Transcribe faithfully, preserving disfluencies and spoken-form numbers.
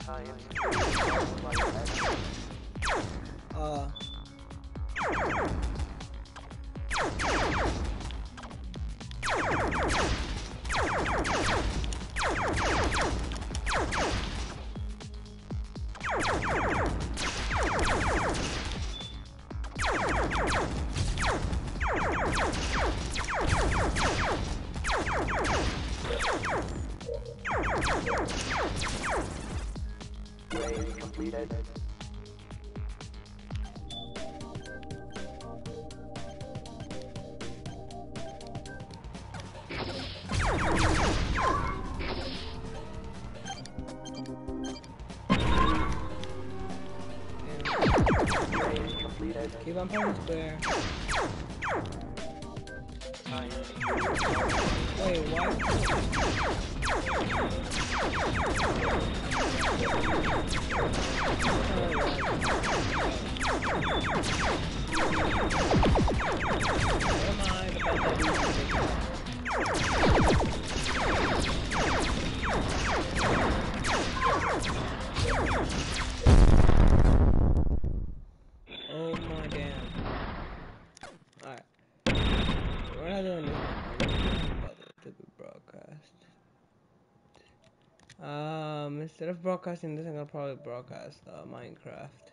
Uh. Raid completed. Raid completed. Keep on playing square. Wait, what? Oh my damn. Alright. We're not doing this. To be broadcast. Um, instead of broadcasting this, I'm gonna probably broadcast uh, Minecraft.